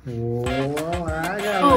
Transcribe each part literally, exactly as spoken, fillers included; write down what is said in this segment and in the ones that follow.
Olá, galera!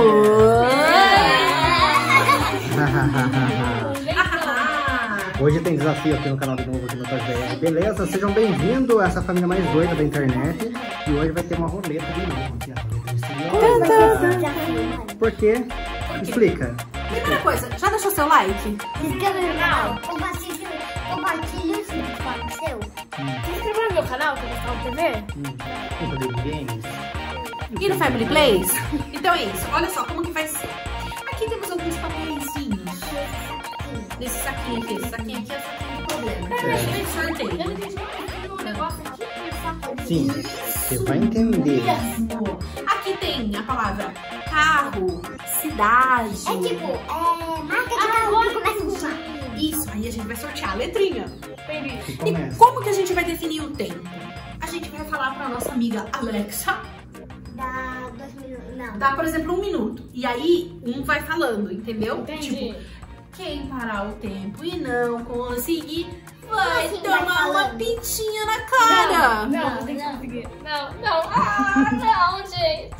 Hoje tem desafio aqui no canal de novo, aqui no Toys B R. Beleza? Sejam bem-vindos a essa família mais doida da internet. E hoje vai ter uma roleta de novo. Aqui, a roleta misteriosa. Por quê? Explica. Primeira coisa, já deixou seu like? Se inscreva no canal, compartilha, compartilha esse vídeo com o seu. Se inscreva no meu canal, que é o T V. Culpa de games. E no Family Plays? Então é isso, olha só como que vai ser. Aqui temos alguns papeizinhos. Nesse saquinho aqui, esse saquinho aqui é o saquinho do problema. É. A gente sorteio. Eu não entendi um negócio aqui, um saco. Sim, você vai entender. Aqui tem a palavra carro, cidade. É tipo, é, marca de carro que começa com chá. Isso, aí a gente vai sortear a letrinha. Que E começa. como que a gente vai definir o tempo? A gente vai falar pra nossa amiga Alexa. Dá dois minutos, não. Dá, por exemplo, um minuto. E aí, um vai falando, entendeu? Entendi. Tipo, quem parar o tempo e não conseguir, vai Assim, tomar vai uma falando. pintinha na cara. Não, não, tem que conseguir. Não, não. Ah, não, gente.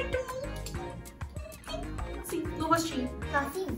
Sim, no rostinho. Só assim?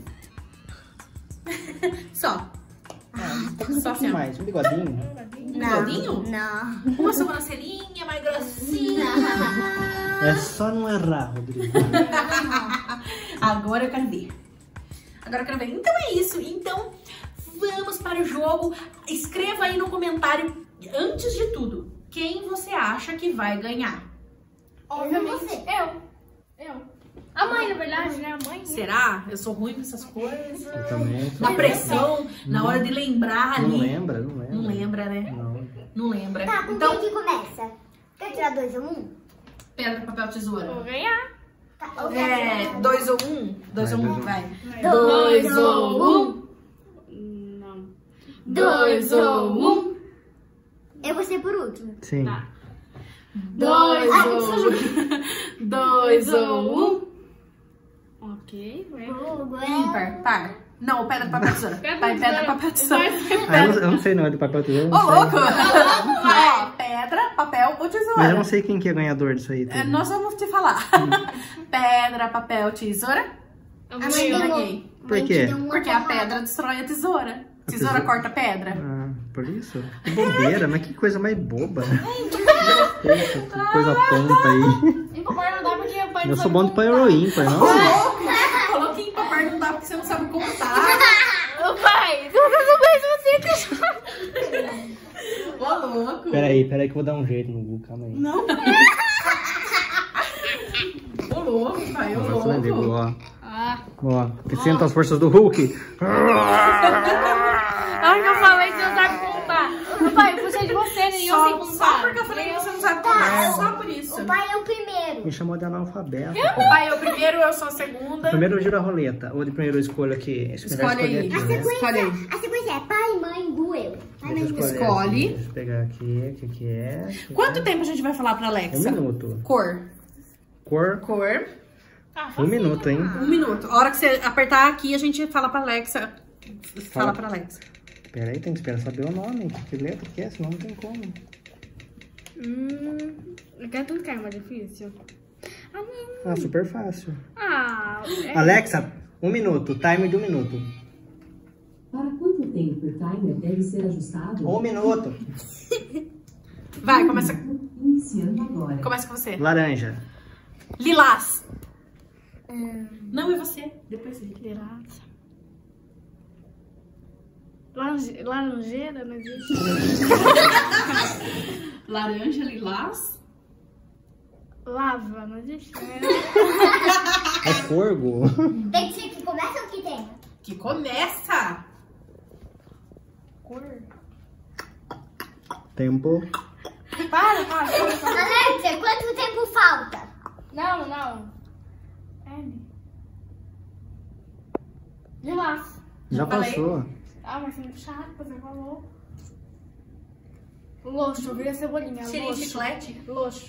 Só. Só Um assim, ó. mais, um bigodinho. Um bigodinho? Não. Uma sobrancelhinha mais grossinha. É só não errar, Rodrigo. Agora eu quero ver. Agora eu quero ver. Então é isso. Então, vamos para o jogo. Escreva aí no comentário, antes de tudo, quem você acha que vai ganhar. Obviamente. Você. Eu. Eu. A mãe, na verdade, né? A mãe. Será? Eu sou ruim com essas coisas. Eu também. Na pressão, na hora de lembrar Não ali. lembra, não lembra. Não lembra, né? Não. Não lembra. Tá, com Então, quem que começa? Quer tirar dois ou um? pedra, papel, Vou tesoura. ganhar. Tá, eu É, quero- dois ou um? Dois Vai, ou um, dois ou um. vai. Dois ou um. Não. Dois ou um. Eu vou ser por último. Sim. Tá. Dois Ah, ou um. Dois ou um. Ok, vai. Fogo, é. Ímpar, par. Não, pedra, papel, tesoura. Pedra, Vai, pedra, tesoura. papel, tesoura. Ah, eu, não, eu não sei não, é do papel tesoura. eu Ô, não sei. louco! Ó, pedra, papel ou tesoura. Mas eu não sei quem que é ganhador disso aí. É, tudo. nós vamos te falar. Pedra, papel, tesoura. Eu A vou mãe Eu deu ganhei. uma- Por mãe quê? te deu uma Porque a porrada. pedra destrói a tesoura. A Tesoura tesoura- corta a pedra. Ah, por isso? Que bobeira, mas que coisa mais boba. Eita, que coisa tonta aí. E papai não dá porque o pai não Eu sou sabe bom de contar. Power ímpar, não? Falou que ímpar par não dá porque você não sabe contar. Ô pai, você não faz você que Ô, louco. Peraí, peraí que eu vou dar um jeito no Google, calma aí. Não. Ô, louco, pai, ô, Nossa, né, Diego? louco. Ó, Ah. ó, que sinta as forças do Hulk. Ai, que eu falei que você não sabe contar. Ô pai, eu puxei de você, nem eu sei Só, contar. só porque eu falei que você não sabe contar. Só por isso. O pai é o primeiro. Me chamou de analfabeto. O pai é o primeiro, eu sou a segunda. Primeiro eu giro a roleta, ou de primeiro eu escolho aqui. Esse melhor Escolhe aí. escolher aqui, né? Escolhe aí. A sequência é pai, mãe, gu, eu. Pai, Deixa eu mãe, gu. escolher Escolhe. aqui. Deixa eu pegar aqui, o que que é? O que Quanto que tempo a gente vai falar pra é? Um Alexa? minuto. Cor. Cor, Cor. Ah, um minuto, hein? Um minuto. A hora que você apertar aqui, a gente fala pra Alexa. Fala Fala. pra Alexa. Pera aí, tem que esperar saber o nome. Que letra que é, senão não tem como. Hum, eu quero tanto que é mais difícil. Ah, não. Ah, super fácil. Ah, é. Alexa, um minuto, timer de um minuto. Para quanto tempo o timer deve ser ajustado? Um minuto. Vai, começa, Iniciando agora. começa com você. Laranja. Lilás. Não, é você. Depois ele. Lilás. Laranje- Laranjeira, não existe. Laranja, lilás. Lava, não existe. É fogo. Tem que ser que começa ou que tem? Que começa. Cor. Tempo. Para, para, para, para. Alexa, quanto tempo falta? Não, não. L. Lilás. Já falei. passou. Ah, mas é muito chato, você falou. Loxo, vira cebolinha. Cheirinho de Loxo. chiclete. Loxo.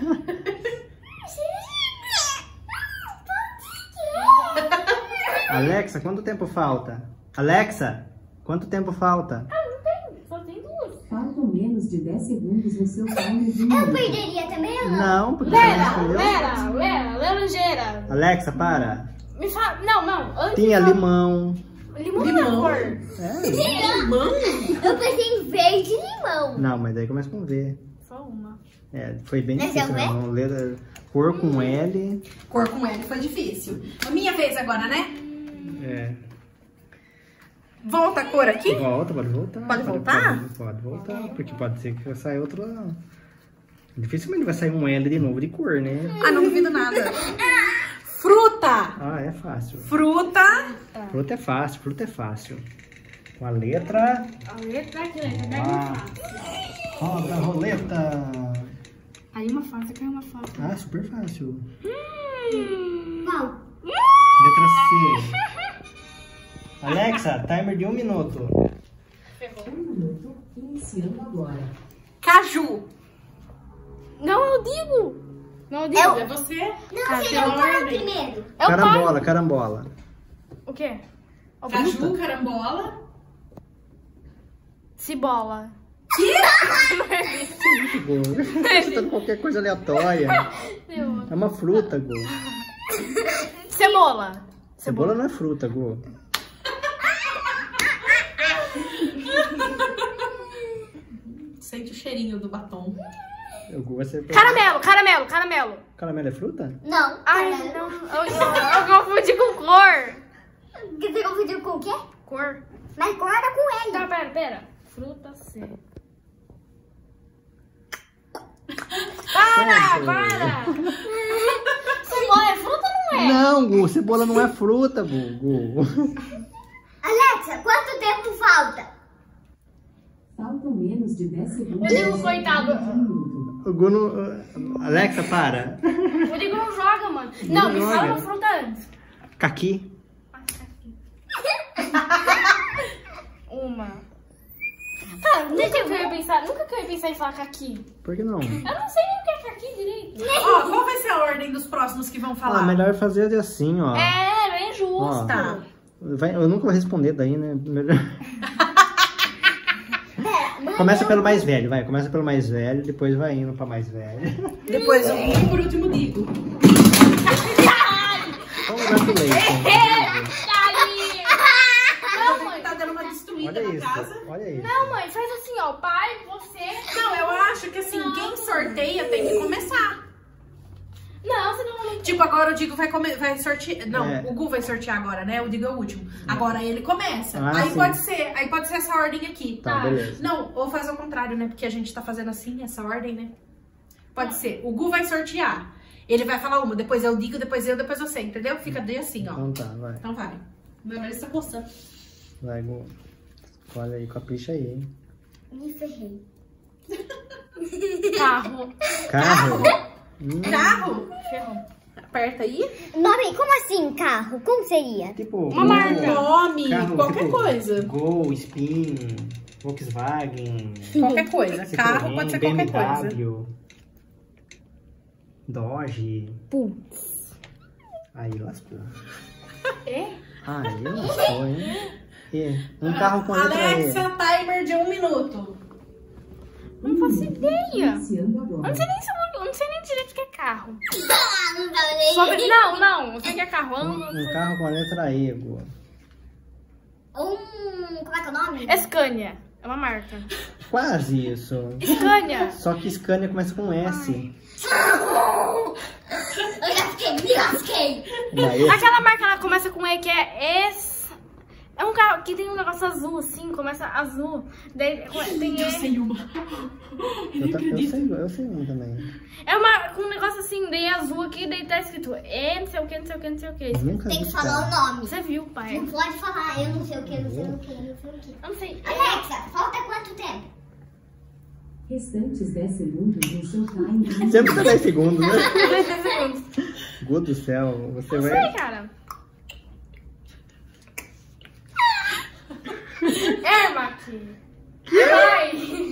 Alexa, quanto tempo falta? Alexa, quanto tempo falta? Só tem duas. Faltam menos de dez segundos no seu timer de um Eu minuto. perderia também ou não? Não, porque você não Lera, respondeu. Lera, Lera, laranjeira. Alexa, para. Me fala. Não, não. Antes Tinha fala- limão. Limão, Limão? não é cor. É. Limão? Eu pensei em verde e limão. Não, mas daí começa com V. Só uma. É, foi bem Mas difícil, é né? um Não, letra- Cor com L. Cor com L foi difícil. A minha vez agora, né? É. Volta a cor aqui? Volta, pode voltar. Pode voltar? Pode, pode voltar, porque pode ser que vai sair outro. Dificilmente vai sair um L de novo de cor, né? Ah, não duvido nada. Fruta. Ah, é fácil. Fruta. Fruta é fácil, fruta é fácil. Com a letra. A letra aqui, letra Ah. Roda a roleta. Aí uma fácil, caiu uma fácil. Ah, super fácil. Qual? Letra C. Alexa, timer de um minuto. Um minuto, iniciando agora. Caju. Não, eu digo. Não, eu digo. Eu- É você? Não, Ah, você pela não fala ordem. primeiro. É o pai. Carambola, carambola. O quê? O Caju, carambola. Cibola. Você tá com qualquer coisa aleatória. É uma fruta, Gu. Cemola. Cebola não é fruta, Gu. Sente o cheirinho do batom. O Gu vai ser... Caramelo, caramelo, caramelo. Caramelo é fruta? Não. Ai, caralho. não. Eu, eu, eu confundi com cor. Você confundiu com o quê? Cor. Mas cor era com Tá, L. pera, pera. Fruta C. Para, para. Cebola é fruta ou não é? Não, Gu, cebola não é fruta, Gu. Gu. Alexa, quanto tempo falta? Faltam menos de dez segundos. Eu digo, coitado. Um minuto. O Gu não... Alexa, para. O Digo não joga, mano. Não, me joga. fala uma fruta antes. Caqui. Uma. Cara, nunca que eu ia pensar, nunca que eu ia pensar em falar caqui. Por que não? Eu não sei nem o que é caqui direito. Ó, qual vai ser a ordem dos próximos que vão falar? Ah, melhor fazer assim, ó. É, bem justo. Ó. Tá. Vai- eu nunca vou responder daí, né? Melhor... Pera, Começa pelo mais velho, vai. Começa pelo mais velho, depois vai indo pra mais velho. Depois o e por último digo. Só um lugar do leite. Não, mãe. Tá dando uma destruída Olha na isso, casa. olha isso. Não, mãe, faz assim, ó. Pai, você. Não, eu acho que assim, quem sorteia tem que começar. Não, você não. Tipo, agora o Digo vai, come... vai sortear. Não, É. o Gu vai sortear agora, né? O Digo é o último. Agora ele começa. Ah, aí sim. pode ser, aí pode ser essa ordem aqui. Tá, beleza. Não, ou faz ao contrário, né? Porque a gente tá fazendo assim, essa ordem, né? Pode ser. O Gu vai sortear. Ele vai falar uma, depois eu digo, depois eu, depois você, entendeu? Fica bem assim, ó. Então tá, vai. Então vai. Meu nariz tá coçando. Vai, Gu. Olha aí, capricha aí, hein? Me ferrei. Carro. Carro. Hum, Carro? Ferrou. Aperta aí. Nome, como assim carro? Como seria? tipo... Uma Gol, marca. Nome, carro, qualquer tipo, coisa. Gol, Spin, Volkswagen, Qualquer coisa. Carro Citroën, pode ser B M qualquer coisa. W, Dodge. Pum. Aí lascou. É? Aí lascou, hein? E, um carro com a letra E. Alexa, timer de um minuto. Não faço ideia. Iniciando Eu agora. não sei nem se eu, eu não sei nem direito o que é carro. Ah, não tava nem. Só que- não, não. Eu sei que é carro. Eu Um, não- um carro com a letra E, Gu. Um. Como é que é o nome? É Scania. É uma marca. Quase isso. Scania. Só que Scania começa com S. Eu já fiquei, me lasquei. Uma E. Aquela marca lá começa com E, que é S. É um carro que tem um negócio azul, assim, começa azul. Daí tem Eu E. sei uma. Eu, ta- eu sei, eu sei um também. É uma, com um negócio assim, daí azul aqui, daí tá escrito E, não sei o que, não sei o que, não sei o que. Eu nunca Tem vi que esse falar o carro. nome. Você viu, pai? Não pode falar, eu não sei o que, não sei o que, não sei o que. Eu não sei. Alexa, falta quanto tempo? Restantes dez segundos no seu time. Sempre tá dez segundos, né? dez segundos. Gu do céu, você Não vai... sei, cara. Ermac. Vai.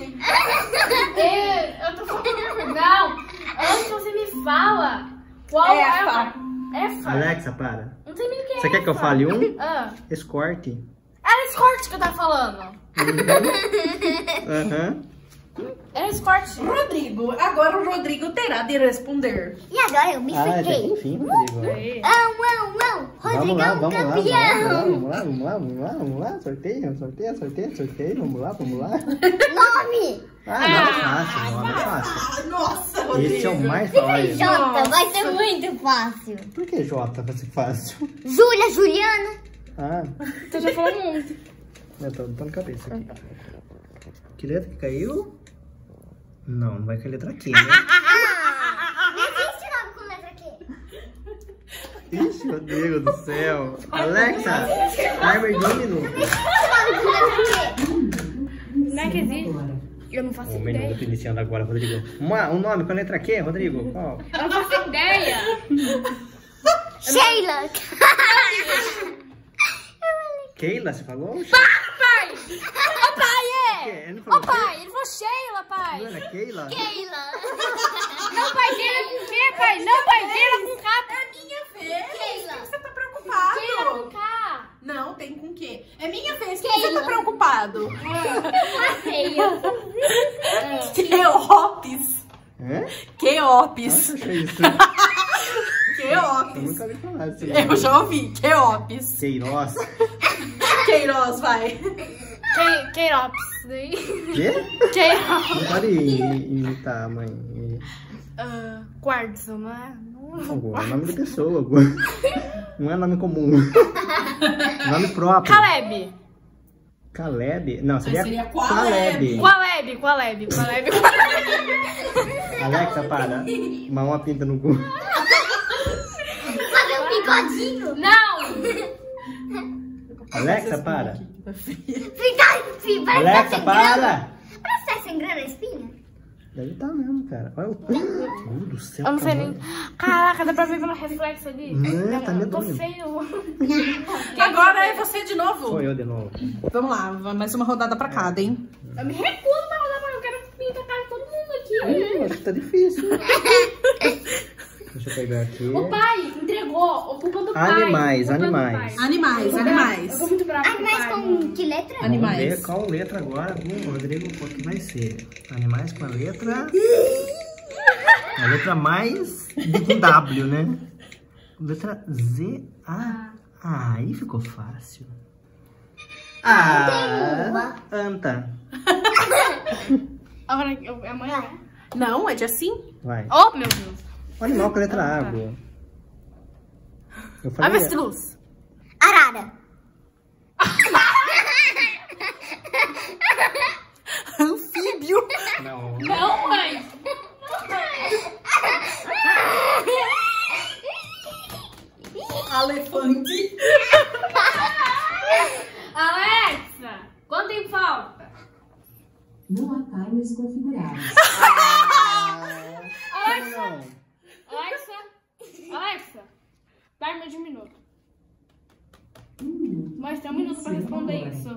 Eu, eu tô falando. Não. Antes você me fala qual é Efa. a... Efa. Alexa, para. Não sei nem o que é Você quer que eu Efa. fale um? Ah. Escort. Era Escort que eu tava falando. Aham. É esporte. Rodrigo, agora o Rodrigo terá de responder. E agora eu me Ah, até fiquei. enfim, Rodrigo. Ão, ão, ão. Vamos lá, Rodrigão vamos lá, vamos lá, campeão. vamos lá, vamos lá, vamos lá, vamos lá, sorteio, sorteio, sorteio, sorteio, vamos lá, vamos lá. Nome. Ah, não é fácil, não é fácil. Ah, nossa, Rodrigo. Esse é o mais fácil. Jota, vai ser muito fácil. Por que J vai ser fácil? Júlia, Juliana. Ah, Você já falou muito. eu tô, tô na cabeça aqui. Que letra que caiu? Não, não vai cair a letra Q, né? Ah, não existe nome com letra Q. Ixi, meu Deus do céu. Alexa, timer de um minuto. Nome com letra Q. Não é que existe. Eu não faço O menu ideia. tá iniciando agora, Rodrigo. Uma, um nome com a letra Q, Rodrigo? Qual? Eu não faço ideia. Sheila. Keila, você falou? Pai! Ô pai, Que? é! Ele não Ô falou pai, ele falou Sheila, pai. Não era Keila? Sheila. Não, pai, Keila com Q, pai. Não, pai, Keila com K. É minha vez. Keila. Você tá preocupado? Keila com K. Não, tem com quê? É minha vez. Por que você tá preocupado? Keila. Queopis. Hã? Queopis. Nossa, achei isso. Eu Queopis. nunca ouvi falar disso. Eu já ouvi. Queopis. Queiroz. Queiroz, vai. Que- Queirops. Daí. Quê? Queirops. Não pode imitar, mãe. Ah, Quartzo, não é? Não. É nome de pessoa. Não é nome comum. Nome próprio. Caleb. Caleb. Não, seria, seria Qualeb. Qualeb, Qualeb, Qualeb, Qualeb. Alexa, para. Uma, uma pinta no cu. Fazer um bigodinho. Não! Alexa, para. Ficar, fi- parece Alexa, que tá sem grana. para. Parece que tá sem grana a espinha. Deve estar mesmo, cara. Olha o... Meu Deus do céu. Eu não sei nem. tamanho. Caraca, dá pra ver pelo reflexo ali. Não, tá Eu tô medonho. feio. Agora é você de novo. Sou eu de novo. Vamos lá, mais uma rodada pra cada, hein? Eu me recuso pra rodar, mas eu quero pintar a cara de todo mundo aqui. Ih, acho que tá difícil. Deixa eu pegar aqui. O pai entregou, o culpa do pai. Animais, culpa do animais. pai. Animais, Eu tô animais. muito brava com o Animais pai. com que letra? Vamos Animais. ver qual letra agora. Hum, Rodrigo, qual que vai ser? Animais com a letra... A letra mais com W, né? Letra Z. Ah, ah, aí ficou fácil. Ah, anta. Agora eu- é amanhã, né? Não, é de assim? Vai. Oh, meu Deus. O animal com a letra A, água. Eu falei... Avestruz. Arara. Anfíbio. Não. Não, mãe. Elefante. Alexa, quanto tempo falta? Não há timers configurados. Alexa, Alexa, Alexa, timer de um minuto. Um minuto. Mas tem um minuto pra responder isso.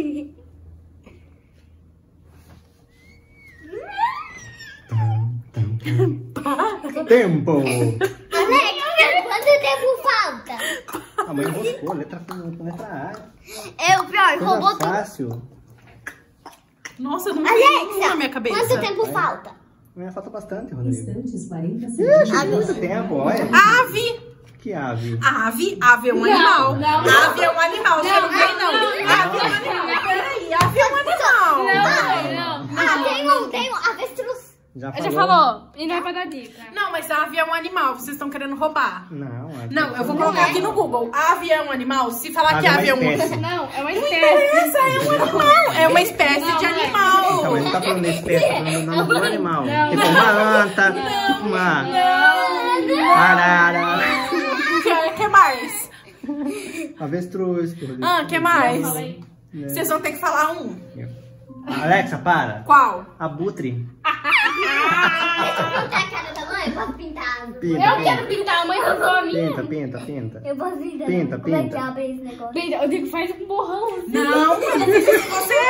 Tempo. Alexa, quanto tempo falta? A mãe enroscou, letra com letra A. É o pior, roubou Coisa tudo. fácil. Nossa, não tem nenhum na minha Alexa, cabeça. quanto tempo falta? Minha falta bastante, Rodrigo. Restantes quarenta Ixi, segundos. muito tempo, olha. Ave. Que ave. Ave. Ave é um animal. não. Ave é um animal. Você não vem, não. Ave é um animal. Peraí, ave é um animal. Não, não. Ah, tem um, tem um avestruz. Já Já falou. E não é pra dar dica. Não, mas ave é um animal. Vocês estão querendo roubar. Não, ave Não, eu vou colocar aqui no Google. Ave é um animal? Se falar que Ave é ave é uma um... espécie. Não, é uma espécie. Essa é um animal. É uma espécie Não, de não é. animal. Então, mas não tá falando de espécie, tá falando do nome do animal. Não. Tipo uma anta, tipo uma arara, O que mais? avestruz. Rodrigo. Ah, que mais? Falei. Né? Vocês vão ter que falar um. Alexa, para. Qual? Abutre. Pintar a cara da mãe? Eu posso pintar. Pinta, Eu quero pinta. pintar, a mãe roubou a minha. Pinta, pinta, pinta. Eu posso pintar. Pinta, Como é que pinta. abre esse negócio? Pinta, eu digo faz um borrão. assim. Não, eu não fiz isso com você.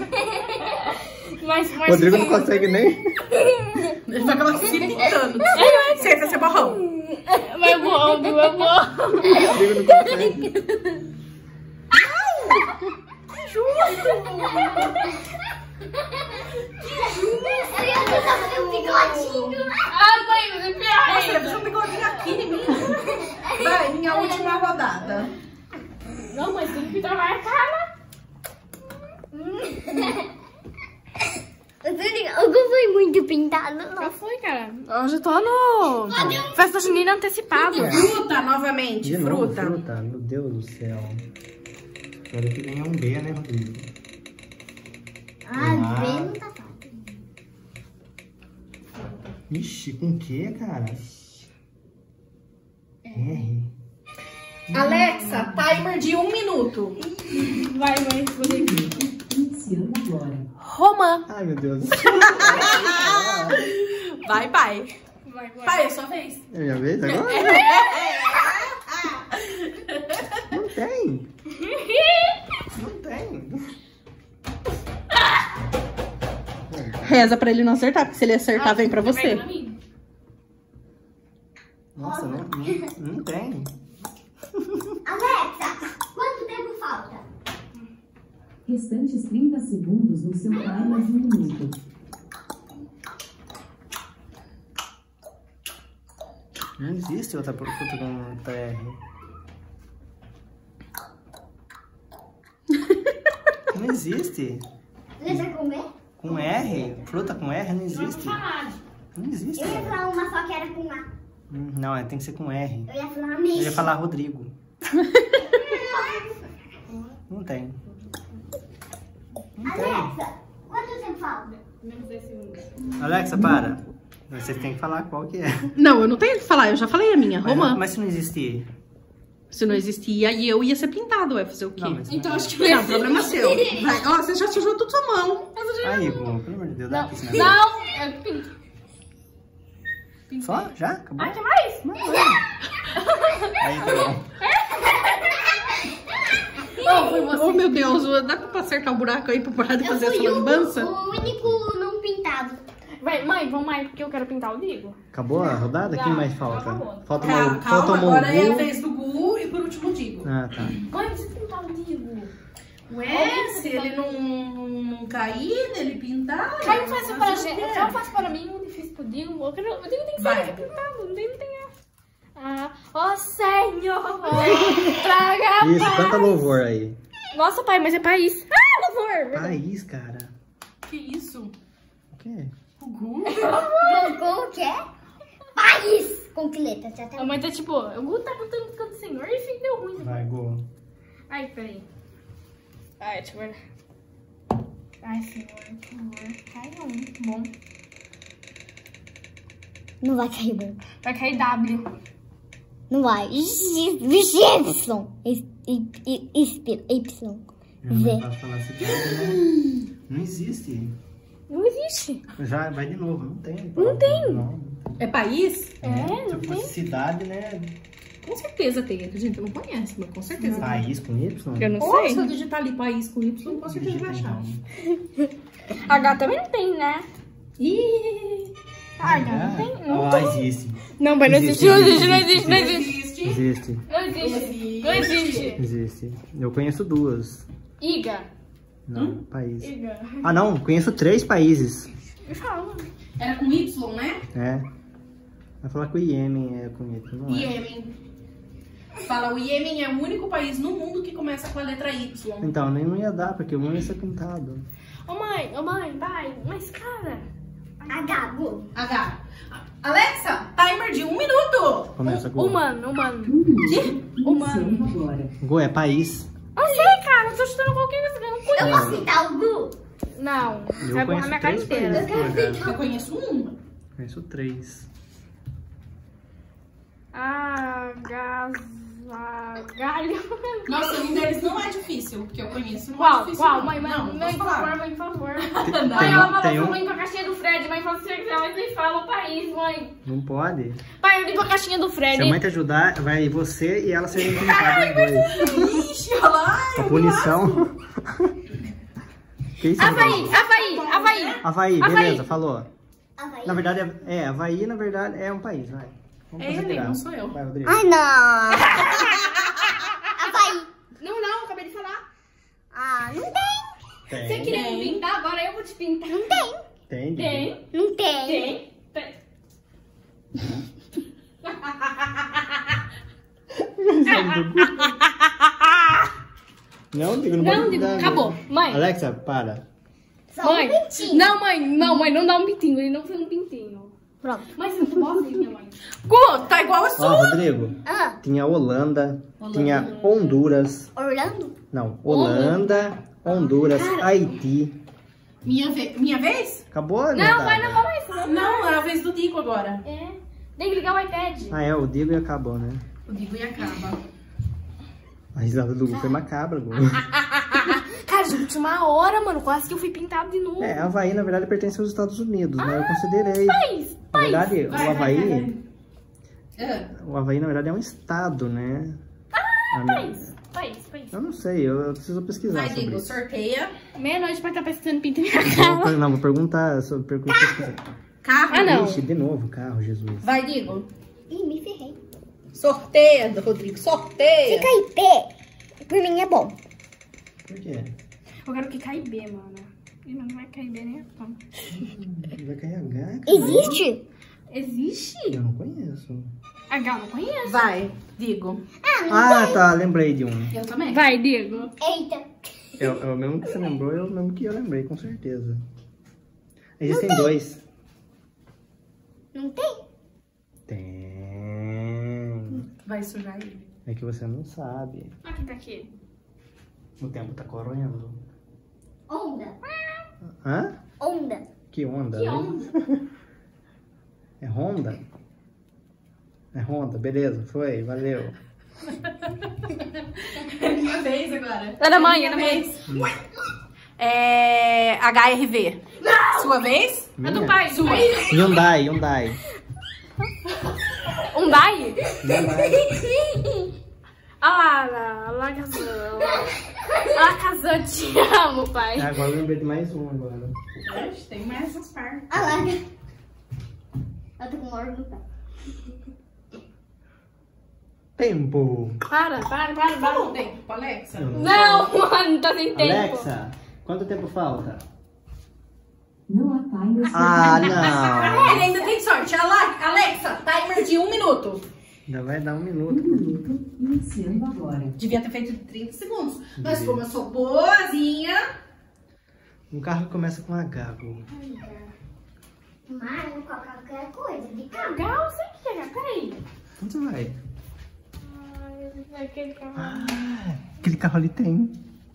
Mas, mas... Rodrigo não consegue nem. Ele vai acabar se pintando. Senta, seu borrão. Meu borrão, meu borrão. Rodrigo não consegue. Eu ia tentar fazer um bigodinho. Ai, mãe, mas é pior Nossa, eu ainda. fiz um bigodinho aqui em mim. Vai, minha última rodada. Não, mas tem que pintar mais a cara. Eu foi muito pintado. Já foi, cara. Hoje eu tô no... Festa junina antecipada. Fruta, novamente. De novo, Fruta. fruta. Meu Deus do céu. Espero que ganhe um B, né, Rodrigo? Ah, B não tá fácil. Ixi, com que, cara? R. Alexa, timer de um minuto. Vai, mãe, Rodrigo. Iniciando agora. Romã. Ai, meu Deus. Vai, pai. Vai, vai. Pai, é sua vez. É minha vez agora? Não tem. Não tem. Reza pra ele não acertar, porque se ele acertar, vem pra você. Vai, mim. Nossa, não, não, não tem. Alexa, quanto tempo falta? Restantes trinta segundos no seu timer de um minuto. Não existe outra fruta com T R. Não existe. Deixa eu comer? Com R? Fruta com R não existe. Não existe. Eu ia falar uma só que era com A. Hum, Não, é, tem que ser com R. Eu ia falar Eu ia mesmo. falar Rodrigo. Não tem. Não tem. Alexa, quanto tempo falta? Menos dez segundos. Alexa, para. Vocês têm que falar qual que é. Não, eu não tenho o que falar, eu já falei a minha. Mas, Romã. mas se não existir? Se não existia, e eu ia ser pintado, vai fazer o quê? Não, mas Então não. acho que Não, problema seu. Vai. Ó, você já sujou tudo sua mão. Aí, Gu, pelo amor de Deus, dá Não, aqui esse negócio. não, é pinto. Só? Já? Acabou? Ai, que mais? Aí, tá bom. Não, foi você. Oh, meu Deus, dá pra acertar o buraco aí pra parar de Eu fazer essa fui o, lambança? o único não pintado. Vai, mãe, vamos mais, porque eu quero pintar o Digo. Acabou a rodada? Já, Quem mais já falta? acabou. Falta o Calma, Mo- falta calma, o agora é a Mongu. vez do Gu e por último o Digo. Ah, tá. Mãe, precisa pintar o Digo. Ué, se ele não, não cair, ele pintar... Cai fácil para a fazer o gente. quê? Tão fácil para mim, muito difícil pro Digo. Eu, quero, eu tenho que ser Vai. pintado, não tem, não tem essa. Ah, ó Senhor, traga Isso, paz. canta louvor aí. Nossa, pai, mas é país. Ah, louvor. País, cara. Que isso? O quê? O Gu? Colocou o quê? País! Com que letra? Já A tá... mãe tá tipo, eu tá cantando canto do Senhor e fica deu ruim. Vai, Gu. Ai, peraí. Ai, deixa eu ver. Ai, Senhor, por favor. Cai não, bom. Não vai cair bom. Vai cair W. Não vai. Vixe, Y. Y. Y. Y. Eu não posso falar cidade, né? Não existe. Não existe. Já vai de novo, não tem. Não tem. Não. É país? É, Se não fosse tem. cidade, né? Com certeza tem. A gente não conhece, mas com certeza. País com Y? Eu não Ou sei. se eu digitar ali país com Y, com certeza vai achar. H também não tem, né? Ih, H não tem. Não, Ah, existe. não mas não existe, não existe, não existe, não existe. existe. Existe. Não existe. Não existe. Existe. Eu conheço duas. Iga. Não, país. Iga. Ah, não. Conheço três países. Me fala. Era com Y, né? É. Vai falar que o Iêmen é com Y, não é? Iêmen. Fala, o Iêmen é o único país no mundo que começa com a letra Y. Então, nem não ia dar, porque o um ia ser pintado. Ô mãe, ô mãe, vai. Mas cara. H, Gu. H. Alexa, timer de um minuto. Começa com Humano, humano. Iniciando agora. Gu, é país. Eu sei, cara. Eu tô chutando qualquer coisa. Eu não conheço. Eu posso pintar o Gu? Não. Eu Vai borrar conheço minha cara três inteira. países. Eu quero pintar Eu conheço um. Conheço três. Ah, galho. Nossa, um deles não é difícil, porque eu conheço. Não é Qual? difícil. Qual? não. Mãe, mãe, não, mãe, posso por falar. favor, mãe, por favor. Tem, Mãe, tem ela um, fala tem pra um. mãe pra caixinha do Fred. Mãe fala se você quiser, mas nem fala o país, mãe. Não pode. Pai, eu limpo a caixinha do Fred. Se a mãe te ajudar, vai você e ela serem pintados os dois. Ixi, olha lá. A punição. Que isso? Havaí, Havaí, Havaí. Havaí, Havaí. beleza, falou. Havaí. Na verdade, é, é, Havaí, na verdade, é um país, vai. Vamos É ele, considerar. não sou eu. Vai, Rodrigo. Ai, não. Havaí. Não, não, acabei de falar. Ah, não tem. Tem. Você queria me pintar, agora eu vou te pintar. Não tem. Tem, Gugu. Tem. Não tem. Tem. Tem. Não, Digo, não, Não, pode Digo, dar, acabou. Gugu. Mãe. Alexa, para. Só Mãe. um pintinho. Não, mãe. Não, mãe, não dá um pintinho. Ele não foi um pintinho. Pronto. Mãe, você não gosta minha mãe. Gu, tá igual a Ó, sua. Rodrigo. Ah, Tinha Holanda, Holanda. tinha Honduras. Orlando? Não, Holanda, Honduras, Haiti. Minha, ve minha vez? Acabou a Não, metade. mãe, não vamos mais. Não. Não, era a vez do Dico agora. É. Tem que ligar o iPad. Ah, é, o Digo e acabou, né? O Dico e acaba. A risada do Gugu foi macabra, Gugu. Cara, gente, uma hora, mano. Quase que eu fui pintado de novo. É, Havaí, na verdade, pertence aos Estados Unidos, né? Eu considerei. País. Na verdade, Vai, o vai, Havaí, vai, vai. Ah, o Havaí, na verdade, é um estado, né? A minha- País. País, país. Eu não sei, eu, eu preciso pesquisar Vai, sobre Digo, isso. sorteia. Meia-noite pra estar pesquisando pinto em minha Não, cara. vou- não, vou perguntar sobre pergunta pesquisar. Carro. Ah, não. Ixi, de novo, carro, Jesus. Vai, Digo. Ih, me ferrei. Sorteia, Rodrigo, sorteia. Fica em pé. Por mim é bom. Por quê? Eu quero que caia B, mano. Ih, mas não vai cair B nem a pão. Vai cair H, cara. Existe? Existe? Eu não conheço. H eu não conheço. Vai, Digo. Ah, tá, lembrei de um. Eu também. Vai, Diego. Eita. É, é o mesmo que você lembrou, é o mesmo que eu lembrei, com certeza. Existem dois. Não tem? Tem. Vai sujar ele. É que você não sabe. Ah, quem tá aqui? O tempo tá correndo. Onda. Hã? Onda. Que onda? Que né? onda? É Honda? É Honda, beleza, foi, valeu. É minha vez agora. É da mãe, minha é da mãe. vez. É H R V. Sua vez? É do Minha? pai. Sua. Hyundai, Hyundai. Um dai? Hyundai. Ah lá, lá, lá, casou. Ah, casou, te amo, pai. Ah, agora eu lembrei de mais um agora. Oxe, tem mais essas partes. Ah lá. Eu tô com hora no pé. Tempo. Para, para, para, para. Falou tempo, Alexa. Não, mano, tá sem tempo. Alexa, quanto tempo falta? No há timer. Ah, não. Ele ainda tem sorte. Ale- Alexa, timer de um minuto. Ainda vai dar um Um minuto. minuto, iniciando agora. Devia ter feito trinta segundos. Mas como eu sou boazinha... Um carro que começa com H, Gu. Mano, qualquer coisa. De carro. Legal, eu sei o que é. Peraí. Onde você vai? Ai, aquele carro. Ah, aquele carro ali tem.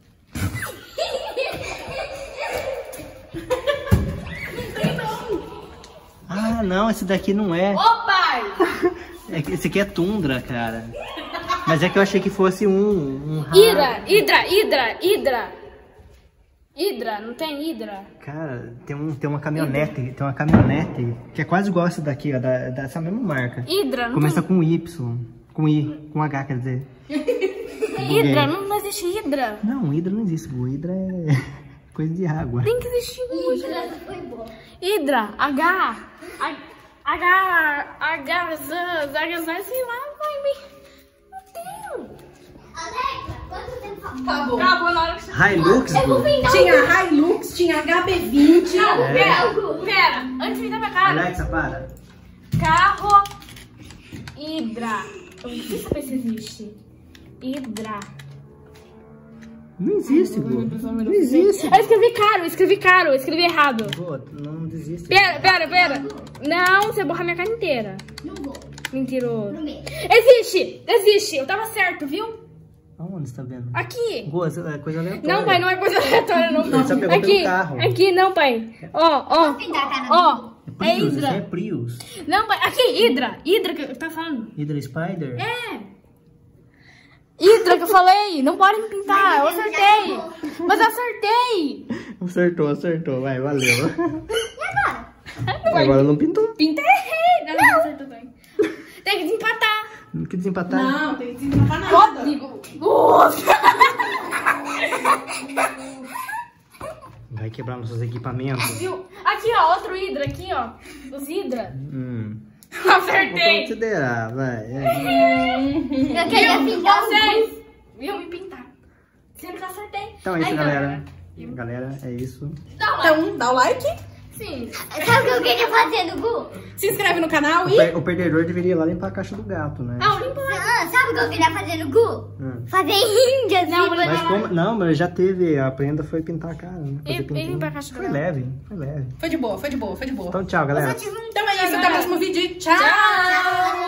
Ah, não, esse daqui não é. Ô, pai! É que esse aqui é Tundra, cara. Mas é que eu achei que fosse um... um Ra- Hidra, Hidra, Hidra, Hidra. Hidra, não tem Hidra? Cara, tem, um, tem uma caminhonete, tem uma caminhonete que é quase igual essa daqui, ó, da, dessa mesma marca. Hidra, não Começa com Y, com I, com H, quer dizer. tem Hidra, não, não existe Hidra. Não, Hidra não existe, Gu. Hidra é coisa de água. Tem que existir Hidra. Isso foi bom. Hidra, H, H, H, H, Z, H, Z, sei lá, vai me... Não tem. Alexa, quanto tempo falta? Tá bom. Acabou na hora que você... Hilux, Gu. Tinha Hilux, tinha H B vinte. Não, É. pera, pera, antes de vir pra cara. Alexa, para. Carro, Hidra. Eu não sei saber se existe. Hidra. Não existe, Gu. Não existe. Eu escrevi caro, eu escrevi caro, eu escrevi errado. Gu, não desiste. Pera, pera, pera. Não, você borra minha cara inteira. Não vou. Mentiroso. Prometo. Existe, existe. Eu tava certo, viu? Aonde você tá vendo? Aqui. Gu, essa é coisa aleatória. Não, pai, não é coisa aleatória, não. Ele só pegou Aqui, pelo carro. aqui, não, pai. Ó, ó, Pintar a cara ó. É É Prius, isso é Hidra. Prius. Não, pai, aqui, Hidra. Hidra que eu tá falando. Hidra Spider? É. Hidra que eu falei. Não pode me pintar, eu acertei. Mas eu acertei. Acertou, acertou. Vai, valeu. E agora? Agora não pintou. Pintei. Não, não acertou bem. Tem que desempatar. Não quis desempatar? Não, tem que desempatar nada. Rodrigo. Nossa. Vai quebrar nossos equipamentos. Viu? Aqui, ó, outro Hidra, aqui, ó. Os Hidra. Hum. Vou Acertei. considerar, vai. É. Eu queria pintar o Vocês. Viu me pintar. Sempre que eu acertei. Então é isso, Aí, galera. Galera, é isso. Então, dá o like. Sim. Sabe o que eu queria fazer no Gu? Se inscreve no canal O, e... per- o perdedor deveria ir lá limpar a caixa do gato, né? Não, limpa lá. Ah, sabe o que eu queria fazer no Gu? Hum. Fazer índias. Não, e- Mas como... Não, mas já teve. A prenda foi pintar a cara, né? Fazer E- e pintura. limpar a caixa do Foi gato. leve, foi leve. Foi de boa, foi de boa, foi de boa. Então tchau, galera. Então é isso, até o próximo vídeo. Tchau! Tchau.